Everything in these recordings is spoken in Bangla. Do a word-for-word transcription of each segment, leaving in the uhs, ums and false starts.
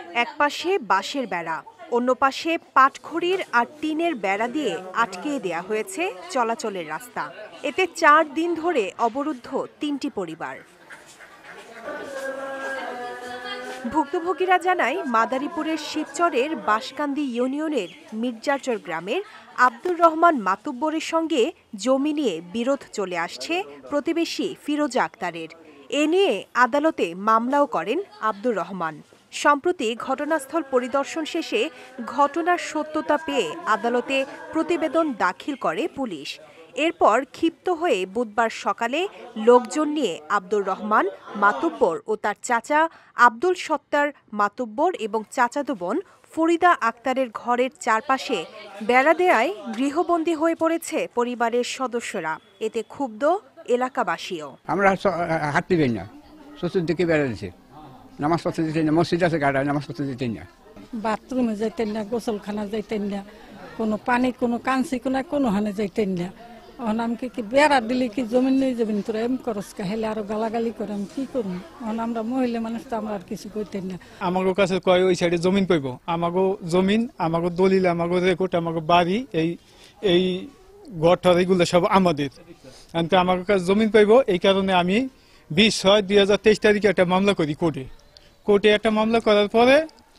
একপাশে বাঁশের বেড়া, অন্য পাশে পাটখড়ির আর টিনের বেড়া দিয়ে আটকে দেয়া হয়েছে চলাচলের রাস্তা। এতে চার দিন ধরে অবরুদ্ধ তিনটি পরিবার। ভুক্তভোগীরা জানায়, মাদারীপুরের শিবচরের বাঁশকান্দি ইউনিয়নের মির্জাচর গ্রামের আব্দুর রহমান মাতুব্বরের সঙ্গে জমি নিয়ে বিরোধ চলে আসছে প্রতিবেশী ফিরোজা আক্তারের। এ নিয়ে আদালতে মামলাও করেন আব্দুর রহমান। সম্প্রতি ঘটনাস্থল পরিদর্শন শেষে ঘটনার সত্যতা পেয়ে আদালতে প্রতিবেদন দাখিল করে পুলিশ। এরপর ক্ষিপ্ত হয়ে বুধবার সকালে লোকজন নিয়ে আব্দুর রহমান মাতুব্বর ও তার চাচা আব্দুল সত্তার মাতুব্বর এবং চাচাতো বোন ফরিদা আক্তারের ঘরের চারপাশে বেড়া দেয়ায় গৃহবন্দী হয়ে পড়েছে পরিবারের সদস্যরা। এতে ক্ষুব্ধ এলাকাবাসীও। আমরা হাঁটতে পারি না, চতুর্দিকে বেড়া দিচ্ছে, নামাজ পড়তে দিতেন না, মসজিদ আছে গাড়ায় নামাজ পড়তে দিতেন না, বাথরুমে যাইতেন না, গোসলখানা যাইতেন না, কোনো পানি কোনো কাঞ্চি কোনো কোনো হানে যাইতেন না। আমাকে কি বেড়া দিলে কি জমিন নিয়ে যাবেন তোরা এম করস হেলে আরো গালাগালি করে আমি কি করবো? আমরা মহিলা মানুষ তো আমরা আর কিছু করতেন না। আমাকে কাছে কয় ওই সাইডে জমিন পাইব, আমাকে জমিন আমাকে দলিল আমাকে রেকর্ড আমাকে বাড়ি এই এই ঘরটার এগুলো সব আমাদের, আমাকে কাছে জমিন পাইব। এই কারণে আমি বিশ ছয় দুই হাজার তেইশ তারিখে একটা মামলা করি কোর্টে। কোর্টে একটা মামলা করার পরে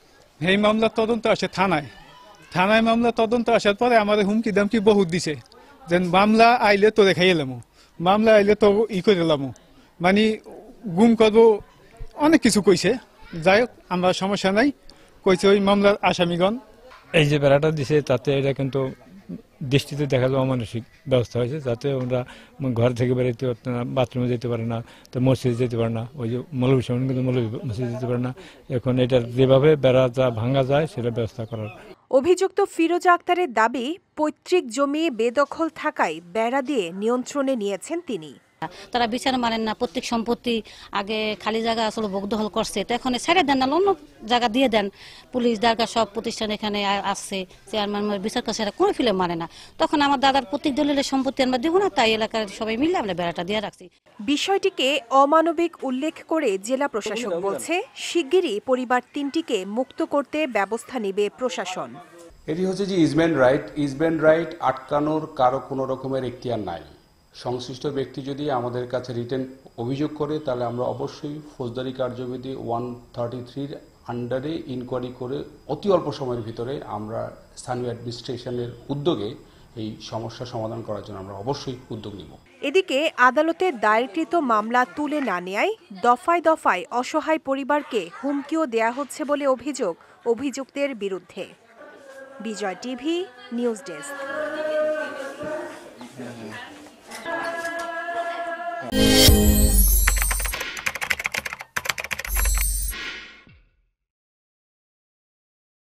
এই মামলার তদন্ত আসে থানায়। থানায় মামলা তদন্ত আসার পরে আমাদের হুমকি দামকি বহুত দিছে, যে মামলা আইলে তো রেখাই এলাম, মামলা আইলে তো ই করে এলাম, মানে গুম করবো, অনেক কিছু কইছে। যাই হোক, আমরা সমস্যা নাই, কইছে ওই মামলার আসামিগণ। এই যে বেড়াটা দিছে তাতে এটা কিন্তু দৃষ্টিতে দেখা যায় অমানসিক ব্যবস্থা হয়েছে, যাতে ওরা ঘর থেকে বেরোতে পারত না, বাথরুমে যেতে পারে না, তো মসজিদে যেতে পারে না, ওই যে মৌলভী সামনে কিন্তু মৌলভী মসজিদে যেতে পারে না। এখন এটা যেভাবে বেড়া যা ভাঙা যায় সেটা ব্যবস্থা করার। অভিযুক্ত ফিরোজা আক্তারের দাবি, পৈতৃক জমি বেদখল থাকায় বেড়া দিয়ে নিয়ন্ত্রণে নিয়েছেন তিনি। তারা বিচার মানেন না, প্রত্যেক সম্পত্তি আগে খালি জায়গা আসলে ভোগদখল করছে, তো এখন ছেড়ে দেন না, অন্য জায়গা দিয়ে দেন। পুলিশ দারগা সব প্রতিষ্ঠান এখানে আসছে, চেয়ারম্যান বিচার করছে, এটা কোনো ফিলে মানে না। তখন আমার দাদার প্রত্যেক দলিলের সম্পত্তি আমরা দেবো না, তাই এলাকার সবাই মিলে আমরা বেড়াটা দিয়ে রাখছি। বিষয়টিকে অমানবিক উল্লেখ করে জেলা প্রশাসক বলছে, শিগগিরই পরিবার তিনটিকে মুক্ত করতে ব্যবস্থা নেবে প্রশাসন। এটি হচ্ছে যে ইজমেন্ট রাইট, ইজমেন্ট রাইট আটকানোর কারো কোনো রকমের এখতিয়ার নাই। সংশ্লিষ্ট ব্যক্তি যদি আমাদের কাছে রিটেন অভিযোগ করে, তাহলে আমরা অবশ্যই ফৌজদারি কার্যবিধি ওয়ান থার্টি থ্রির আন্ডারে ইনকোয়ারি করে অতি অল্প সময়ের ভিতরে আমরা স্থানীয় অ্যাডমিনিস্ট্রেশনের উদ্যোগে এই সমস্যা সমাধান করার জন্য আমরা অবশ্যই উদ্যোগ নিব। এদিকে আদালতে দায়েরকৃত মামলা তুলে না নেয়ায় দফায় দফায় অসহায় পরিবারকে হুমকিও দেয়া হচ্ছে বলে অভিযোগ অভিযুক্তের বিরুদ্ধে। Bijoy TV news desk.